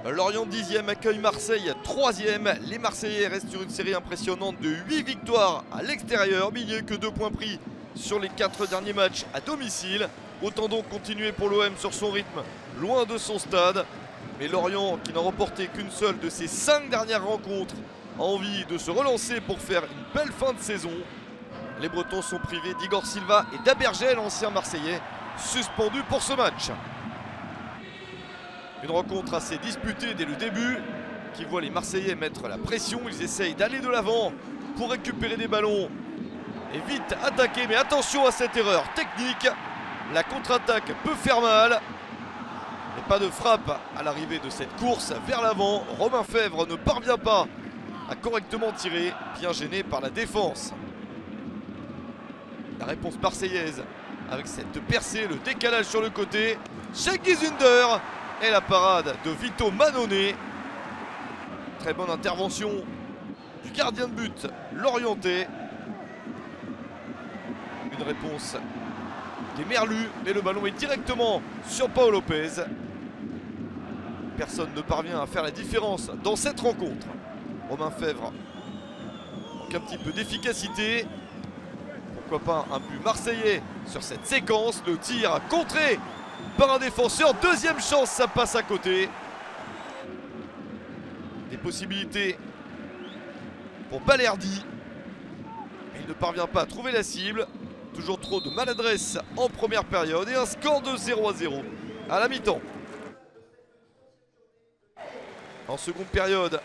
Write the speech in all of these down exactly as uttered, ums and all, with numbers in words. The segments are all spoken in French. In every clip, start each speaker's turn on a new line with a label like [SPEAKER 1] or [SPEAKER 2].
[SPEAKER 1] Lorient dixième accueille Marseille troisième. Les Marseillais restent sur une série impressionnante de huit victoires à l'extérieur, milieu que deux points pris sur les quatre derniers matchs à domicile. Autant donc continuer pour l'O M sur son rythme, loin de son stade. Mais Lorient, qui n'a remporté qu'une seule de ses cinq dernières rencontres, a envie de se relancer pour faire une belle fin de saison. Les Bretons sont privés d'Igor Silva et d'Abergel, ancien Marseillais, suspendu pour ce match. Une rencontre assez disputée dès le début, qui voit les Marseillais mettre la pression. Ils essayent d'aller de l'avant pour récupérer des ballons et vite attaquer. Mais attention à cette erreur technique. La contre-attaque peut faire mal. Et pas de frappe à l'arrivée de cette course vers l'avant. Romain Fèvre ne parvient pas à correctement tirer, bien gêné par la défense. La réponse marseillaise avec cette percée, le décalage sur le côté. Cengiz Ünder et la parade de Vito Mannone. Très bonne intervention du gardien de but lorientais. Une réponse des Merlus, mais le ballon est directement sur Pau Lopez. Personne ne parvient à faire la différence dans cette rencontre. Romain Fèvre manque un petit peu d'efficacité. Pourquoi pas un but marseillais sur cette séquence. Le tir contré par un défenseur. Deuxième chance, ça passe à côté. Des possibilités pour Balerdi. Mais il ne parvient pas à trouver la cible. Toujours trop de maladresse en première période. Et un score de zéro à zéro à la mi-temps. En seconde période,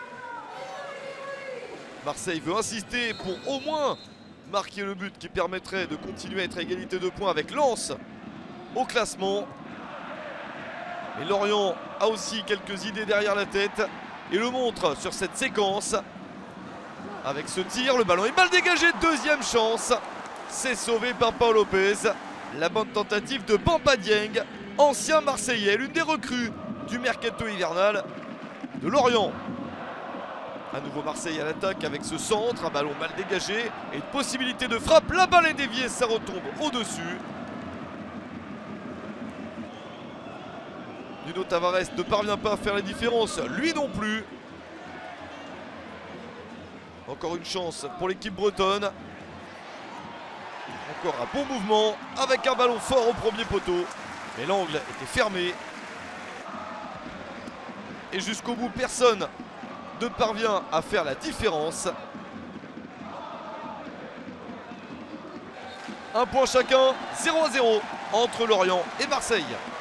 [SPEAKER 1] Marseille veut insister pour au moins marquer le but qui permettrait de continuer à être à égalité de points avec Lens au classement. Et Lorient a aussi quelques idées derrière la tête et le montre sur cette séquence. Avec ce tir, le ballon est mal dégagé. Deuxième chance. C'est sauvé par Pau Lopez. La bonne tentative de Bamba Dieng, ancien Marseillais, l'une des recrues du mercato hivernal de Lorient. À nouveau Marseille à l'attaque avec ce centre, un ballon mal dégagé et une possibilité de frappe. La balle est déviée, ça retombe au-dessus. Nuno Tavares ne parvient pas à faire la différence, lui non plus. Encore une chance pour l'équipe bretonne. Encore un bon mouvement avec un ballon fort au premier poteau. Mais l'angle était fermé. Et jusqu'au bout, personne ne parvient à faire la différence. Un point chacun, zéro à zéro entre Lorient et Marseille.